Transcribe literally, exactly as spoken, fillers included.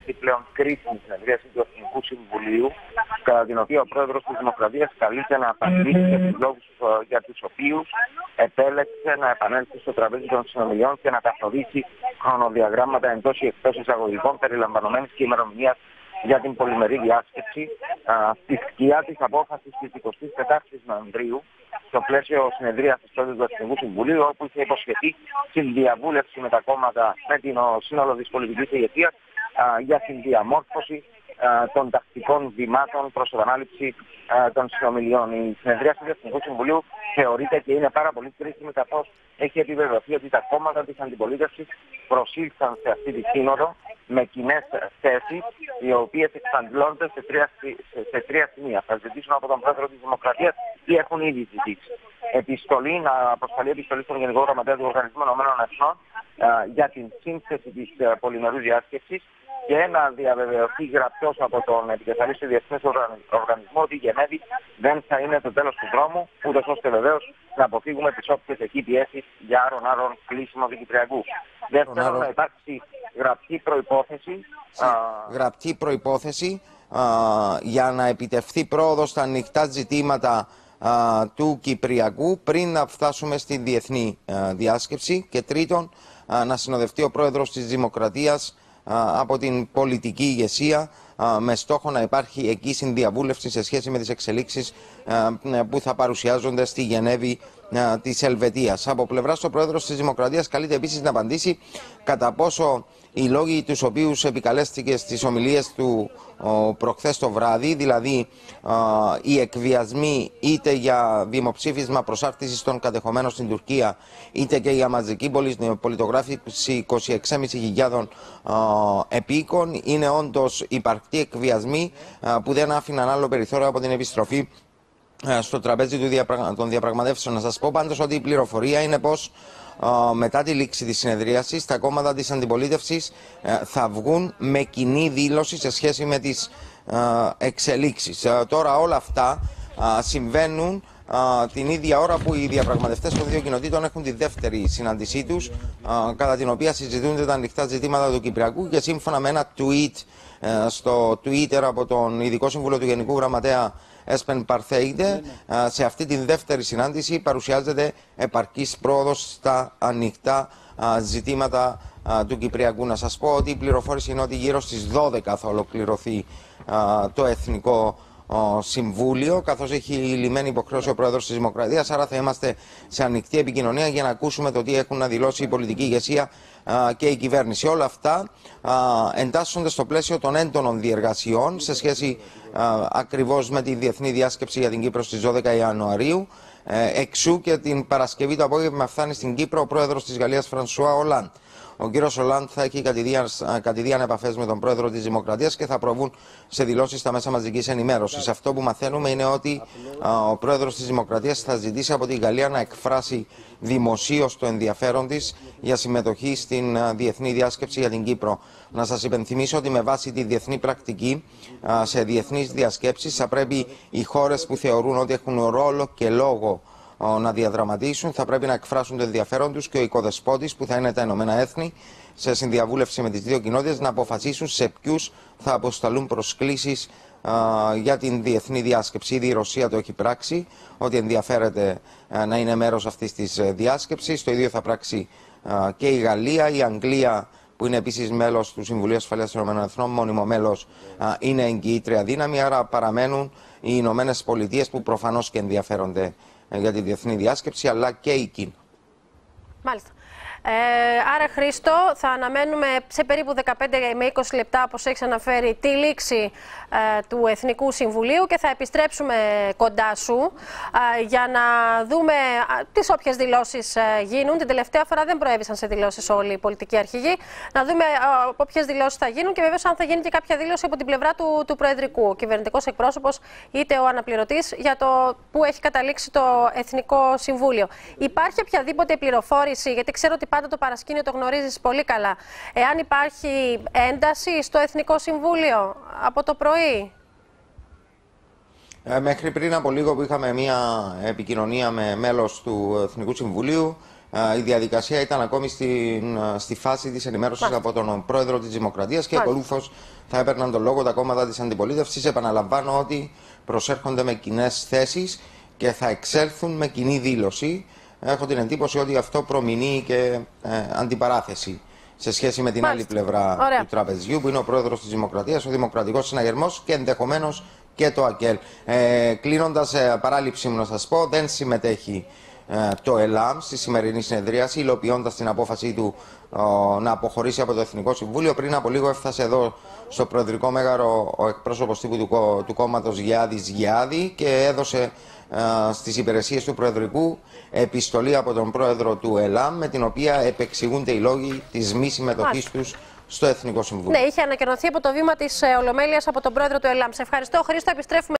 πλέον κρίσιμη συνεδρίαση του Εθνικού Συμβουλίου, κατά την οποία ο πρόεδρος της Δημοκρατίας καλείται να απαντήσει για τους λόγους για τους οποίους επέλεξε να επανέλθει στο τραπέζι των συνομιλιών και να καθορίσει χρονοδιαγράμματα εντός ή εκτός εισαγωγικών, περιλαμβανομένης και ημερομηνίας για την πολυμερή διάσκεψη στη σκιά της απόφασης της εικοστής τετάρτης Νοεμβρίου, στο πλαίσιο συνεδρίασης του Εθνικού Συμβουλίου, όπου είχε υποσχεθεί συνδιαβούλευση με τα κόμματα, με την σύνολο της πολιτικής ηγεσίας για την διαμόρφωση των τακτικών βημάτων προς επανάληψη των συνομιλιών. Η συνεδρίαση του Εθνικού Συμβουλίου θεωρείται και είναι πάρα πολύ κρίσιμη, καθώς έχει επιβεβαιωθεί ότι τα κόμματα της αντιπολίτευσης προσήλθαν σε αυτή τη σύνοδο με κοινές θέσεις, οι οποίες εξαντλώνται σε τρία, σε, σε τρία σημεία. Θα ζητήσουν από τον πρόεδρο της Δημοκρατίας ή έχουν ήδη ζητήσει επιστολή, να αποσταλεί επιστολή στον Γενικό Γραμματέα του Οργανισμού Ηνωμένων Εθνών για την σύνθεση της πολυμερούς διάσκεψης και να διαβεβαιωθεί γραπτός από τον επικεφαλής του Διεθνούς Οργανισμού ότι η Γενέβη δεν θα είναι το τέλος του δρόμου, ούτως ώστε βεβαίως να αποφύγουμε τις όποιες εκεί πιέσεις για άρον-άρον κλείσιμο του Κυπριακού. Δεύτερον, να υπάρξει γραπτή προϋπόθεση. Γραπτή προϋπόθεση α, για να επιτευχθεί πρόοδος στα ανοιχτά ζητήματα α, του Κυπριακού πριν να φτάσουμε στη διεθνή α, διάσκεψη. Και τρίτον, α, να συνοδευτεί ο πρόεδρος της Δημοκρατίας από την πολιτική ηγεσία με στόχο να υπάρχει εκεί συνδιαβούλευση σε σχέση με τις εξελίξεις που θα παρουσιάζονται στη Γενέβη της Ελβετίας. Από πλευράς ο πρόεδρος της Δημοκρατίας καλείται επίσης να απαντήσει κατά πόσο οι λόγοι τους οποίους επικαλέστηκε στις ομιλίες του προχθές το βράδυ, δηλαδή οι εκβιασμοί είτε για δημοψήφισμα προσάρτησης των κατεχομένων στην Τουρκία, είτε και για μαζική πολιτογράφηση είκοσι έξι χιλιάδες επίκων, είναι όντως υπαρκτοί εκβιασμοί που δεν άφηναν άλλο περιθώριο από την επιστροφή στο τραπέζι των διαπραγματεύσεων. Να σας πω πάντως ότι η πληροφορία είναι πως μετά τη λήξη της συνεδρίασης τα κόμματα της αντιπολίτευσης θα βγουν με κοινή δήλωση σε σχέση με τις εξελίξεις. Τώρα όλα αυτά συμβαίνουν την ίδια ώρα που οι διαπραγματευτές των δύο κοινοτήτων έχουν τη δεύτερη συνάντησή τους, κατά την οποία συζητούνται τα ανοιχτά ζητήματα του Κυπριακού, και σύμφωνα με ένα tweet στο Twitter από τον Ειδικό Σύμβουλο του Γενικού Γραμματέα Έσπεν Παρθέιντε, σε αυτή τη δεύτερη συνάντηση παρουσιάζεται επαρκής πρόοδος στα ανοιχτά ζητήματα του Κυπριακού. Να σας πω ότι η πληροφόρηση είναι ότι γύρω στις δώδεκα θα ολοκληρωθεί το Εθνικό Συμβούλιο, καθώς έχει λυμμένη υποχρέωση ο πρόεδρος της Δημοκρατίας. Άρα θα είμαστε σε ανοιχτή επικοινωνία για να ακούσουμε το τι έχουν να δηλώσει η πολιτική ηγεσία και η κυβέρνηση. Όλα αυτά εντάσσονται στο πλαίσιο των έντονων διεργασιών σε σχέση ακριβώς με τη Διεθνή Διάσκεψη για την Κύπρο στις δώδεκα Ιανουαρίου. Εξού και την Παρασκευή το απόγευμα φτάνει στην Κύπρο ο πρόεδρος της Γαλλίας Φρανσουά Ολάντ. Ο κύριος Ολάντ θα έχει κατηδίαν επαφές με τον πρόεδρο της Δημοκρατίας και θα προβούν σε δηλώσεις στα μέσα μαζικής ενημέρωσης. Αυτό που μαθαίνουμε είναι ότι α, ο πρόεδρος της Δημοκρατίας θα ζητήσει από τη Γαλλία να εκφράσει δημοσίως το ενδιαφέρον της για συμμετοχή στην α, Διεθνή Διάσκεψη για την Κύπρο. Να σας υπενθυμίσω ότι με βάση τη διεθνή πρακτική α, σε διεθνείς διασκέψεις θα πρέπει οι χώρες που θεωρούν ότι έχουν ρόλο και λόγο να διαδραματίσουν, θα πρέπει να εκφράσουν το ενδιαφέρον τους, και ο οικοδεσπότης που θα είναι τα Ηνωμένα Έθνη, σε συνδιαβούλευση με τις δύο κοινότητες, να αποφασίσουν σε ποιους θα αποσταλούν προσκλήσεις α, για την διεθνή διάσκεψη. Ήδη η Ρωσία το έχει πράξει, ότι ενδιαφέρεται α, να είναι μέρος αυτής της διάσκεψης. Το ίδιο θα πράξει α, και η Γαλλία. Η Αγγλία, που είναι επίσης μέλος του Συμβουλίου Ασφαλείας των Ηνωμένων Εθνών, μόνιμο μέλος, α, είναι εγγυήτρια δύναμη. Άρα παραμένουν οι Ηνωμένες Πολιτείες, που προφανώς και ενδιαφέρονται για τη διεθνή διάσκεψη, αλλά και η Κίνα. Μάλιστα. Ε, άρα, Χρήστο, θα αναμένουμε σε περίπου δεκαπέντε με είκοσι λεπτά, όπως έχεις αναφέρει, τη λήξη ε, του Εθνικού Συμβουλίου, και θα επιστρέψουμε κοντά σου ε, για να δούμε ε, τις όποιες δηλώσεις ε, γίνουν. Την τελευταία φορά δεν προέβησαν σε δηλώσεις όλοι οι πολιτικοί αρχηγοί. Να δούμε ε, όποιες δηλώσεις θα γίνουν και βεβαίως αν θα γίνει και κάποια δήλωση από την πλευρά του, του Προεδρικού, ο κυβερνητικός εκπρόσωπος είτε ο αναπληρωτής, για το που έχει καταλήξει το Εθνικό Συμβούλιο. Υπάρχει οποιαδήποτε πληροφόρηση, γιατί ξέρω ότι πάντα το παρασκήνιο το γνωρίζεις πολύ καλά, εάν υπάρχει ένταση στο Εθνικό Συμβούλιο από το πρωί? Ε, μέχρι πριν από λίγο που είχαμε μια επικοινωνία με μέλος του Εθνικού Συμβουλίου, η διαδικασία ήταν ακόμη στην, στη φάση της ενημέρωσης από τον πρόεδρο της Δημοκρατίας και ακολούθως θα έπαιρναν τον λόγο τα κόμματα της αντιπολίτευσης. Επαναλαμβάνω ότι προσέρχονται με κοινές θέσεις και θα εξέλθουν με κοινή δήλωση. Έχω την εντύπωση ότι αυτό προμηνύει και ε, αντιπαράθεση σε σχέση με την Μάλιστα. άλλη πλευρά Ωραία. του τραπεζιού, που είναι ο πρόεδρος της Δημοκρατίας, ο Δημοκρατικός Συναγερμός και ενδεχομένως και το ΑΚΕΛ. Ε, κλείνοντας, ε, παράληψη μου να σας πω, δεν συμμετέχει ε, το ΕΛΑΜ στη σημερινή συνεδρίαση, υλοποιώντας την απόφαση του ε, να αποχωρήσει από το Εθνικό Συμβούλιο. Πριν από λίγο έφτασε εδώ στο Προεδρικό Μέγαρο ο εκπρόσωπος τύπου του, του κόμματος Γιάδης Γιάδη και έδωσε ε, στις υπηρεσίες του Προεδρικού επιστολή από τον πρόεδρο του ΕΛΑΜ, με την οποία επεξηγούνται οι λόγοι της μη συμμετοχής τους στο Εθνικό Συμβούλιο. Ναι, είχε ανακοινωθεί από το βήμα της Ολομέλειας από τον πρόεδρο του ΕΛΑΜ. Σε ευχαριστώ, Χρήστο. Επιστρέφουμε.